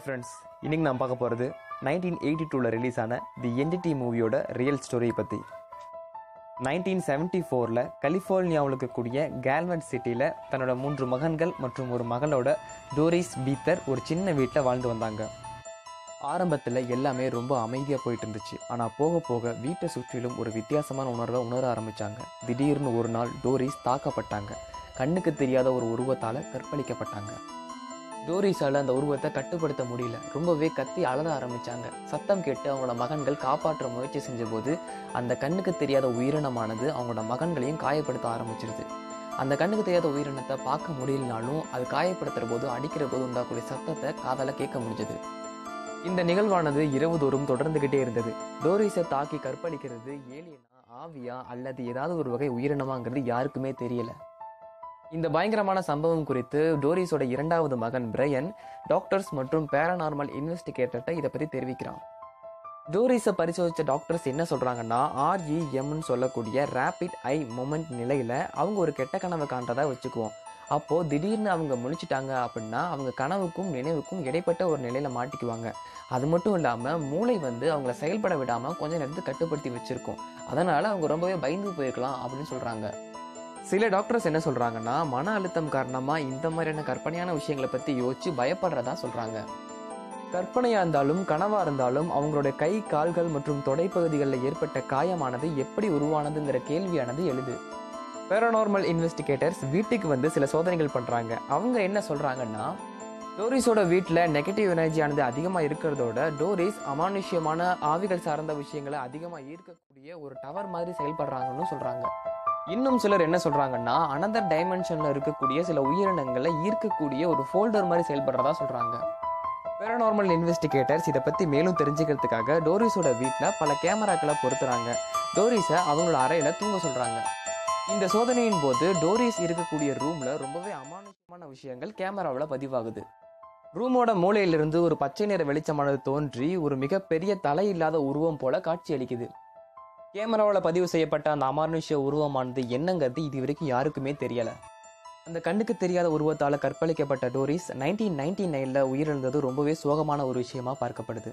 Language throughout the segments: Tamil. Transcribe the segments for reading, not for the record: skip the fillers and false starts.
ஃப்ரெண்ட்ஸ், இன்னைக்கு நான் பார்க்க போகிறது 1982 ரிலீஸ் ஆன தி என்டிட்டி மூவியோட ரியல் ஸ்டோரி பற்றி. 1974 கலிஃபோர்னியாவில் இருக்கக்கூடிய கேல்வன் சிட்டியில் தன்னோட 3 மகன்கள் மற்றும் ஒரு மகளோட டோரிஸ் பீத்தர் ஒரு சின்ன வீட்டில் வாழ்ந்து வந்தாங்க. ஆரம்பத்தில் எல்லாமே ரொம்ப அமைதியாக போயிட்டு இருந்துச்சு. ஆனால் போக போக வீட்டை சுற்றிலும் ஒரு வித்தியாசமான உணர்வை உணர ஆரம்பித்தாங்க. திடீர்னு ஒரு நாள் டோரிஸ் தாக்கப்பட்டாங்க. கண்ணுக்கு தெரியாத ஒரு உருவத்தால் கற்பழிக்கப்பட்டாங்க. டோரிஸால் அந்த உருவத்தை கட்டுப்படுத்த முடியல. ரொம்பவே கத்தி அழற ஆரம்பித்தாங்க. சத்தம் கேட்டு அவங்களோட மகன்கள் காப்பாற்ற முயற்சி செஞ்சபோது அந்த கண்ணுக்கு தெரியாத உயிரினமானது அவங்களோட மகன்களையும் காயப்படுத்த ஆரம்பிச்சிருது. அந்த கண்ணுக்கு தெரியாத உயிரினத்தை பார்க்க முடியலனாலும் அது காயப்படுத்துகிற போது அடிக்கிற போது உண்டாக்கூடிய சத்தத்தை காதால் கேட்க முடிஞ்சது. இந்த நிகழ்வானது இரவு தோறும் தொடர்ந்துகிட்டே இருந்தது. டோரிஸை தாக்கி கற்பழிக்கிறது ஏலியனா, ஆவியா அல்லது ஏதாவது ஒரு வகை உயிரினமாங்கிறது யாருக்குமே தெரியல. இந்த பயங்கரமான சம்பவம் குறித்து டோரிஸோட 2வது மகன் பிரையன் டாக்டர்ஸ் மற்றும் பேரானார்மல் இன்வெஸ்டிகேட்டர்கிட்ட இதை பற்றி தெரிவிக்கிறான். டோரிஸை பரிசோதித்த டாக்டர்ஸ் என்ன சொல்கிறாங்கன்னா, REMன்னு சொல்லக்கூடிய ரேபிட் ஐ மூமெண்ட் நிலையில் அவங்க ஒரு கெட்ட கனவை காண்றதா வச்சுக்குவோம். அப்போது திடீர்னு அவங்க முழிச்சிட்டாங்க அப்படின்னா அவங்க கனவுக்கும் நினைவுக்கும் இடைப்பட்ட ஒரு நிலையில் மாட்டிக்குவாங்க. அது மட்டும் இல்லாமல் மூளை அவங்கள செயல்பட விடாமல் கொஞ்ச நேரத்துக்கு கட்டுப்படுத்தி வச்சுருக்கோம். அதனால் அவங்க ரொம்பவே பயந்து போயிருக்கலாம் அப்படின்னு சொல்கிறாங்க. சில டாக்டர்ஸ் என்ன சொல்கிறாங்கன்னா, மன அழுத்தம் காரணமாக இந்த மாதிரியான கற்பனையான விஷயங்களை பற்றி யோசிச்சு பயப்படுறதா சொல்கிறாங்க. கற்பனையாக இருந்தாலும் கனவாக இருந்தாலும் அவங்களோட கை, கால்கள் மற்றும் தொடைப்பகுதிகளில் ஏற்பட்ட காயமானது எப்படி உருவானதுங்கிற கேள்வியானது எழுது. பேரானார்மல் இன்வெஸ்டிகேட்டர்ஸ் வீட்டுக்கு சில சோதனைகள் பண்ணுறாங்க. அவங்க என்ன சொல்கிறாங்கன்னா, டோரிஸோட வீட்டில் நெகட்டிவ் எனர்ஜியானது அதிகமாக இருக்கிறதோட டோரிஸ் அமானுஷ்யமான ஆவிகள் சார்ந்த விஷயங்களை அதிகமாக ஈர்க்கக்கூடிய ஒரு டவர் மாதிரி செயல்படுறாங்கன்னு சொல்கிறாங்க. இன்னும் சிலர் என்ன சொல்கிறாங்கன்னா, அனதர் டைமென்ஷனில் இருக்கக்கூடிய சில உயிரினங்களை ஈர்க்கக்கூடிய ஒரு ஃபோல்டர் மாதிரி செயல்படுறதா சொல்கிறாங்க. பேரானார்மல் இன்வெஸ்டிகேட்டர்ஸ் இதை பற்றி மேலும் தெரிஞ்சுக்கிறதுக்காக டோரிஸோட வீட்டில் பல கேமராக்களை பொருத்துறாங்க. டோரிஸை அவங்களோட அறையில் தூங்க சொல்கிறாங்க. இந்த சோதனையின் போது டோரிஸ் இருக்கக்கூடிய ரூமில் ரொம்பவே அமானுஷ்யமான விஷயங்கள் கேமராவில் பதிவாகுது. ரூமோட மூலையிலிருந்து ஒரு பச்சை நிற வெளிச்சமானது தோன்றி ஒரு மிகப்பெரிய தலை இல்லாத உருவம் போல காட்சி அளிக்குது. கேமராவில் பதிவு செய்யப்பட்ட அந்த அமானுஷ்ய உருவமானது என்னங்கிறது இது வரைக்கும் யாருக்குமே தெரியலை. அந்த கண்ணுக்கு தெரியாத உருவத்தால் கற்பழிக்கப்பட்ட டோரிஸ் 1999 உயிரிழந்தது ரொம்பவே சோகமான ஒரு விஷயமா பார்க்கப்படுது.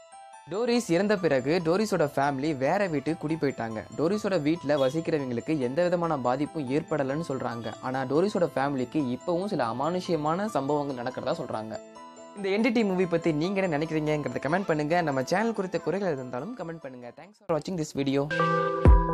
டோரிஸ் இறந்த பிறகு டோரிஸோட ஃபேமிலி வேற வீட்டுக்கு குடி போயிட்டாங்க. டோரிஸோட வீட்டில் வசிக்கிறவங்களுக்கு எந்த விதமான பாதிப்பும் ஏற்படலைன்னு சொல்கிறாங்க. ஆனால் டோரிஸோட ஃபேமிலிக்கு இப்போவும் சில அமானுஷ்யமான சம்பவங்கள் நடக்கிறதா சொல்கிறாங்க. இந்த என்டிட்டி மூவி பற்றி நீங்கள் என்ன நினைக்கிறீங்கிறத கமெண்ட் பண்ணுங்கள். நம்ம சேனல் குறித்த குறைகள் இருந்தாலும் கமெண்ட் பண்ணுங்கள். தேங்க்ஸ் ஃபார் வாட்சிங் திஸ் வீடியோ.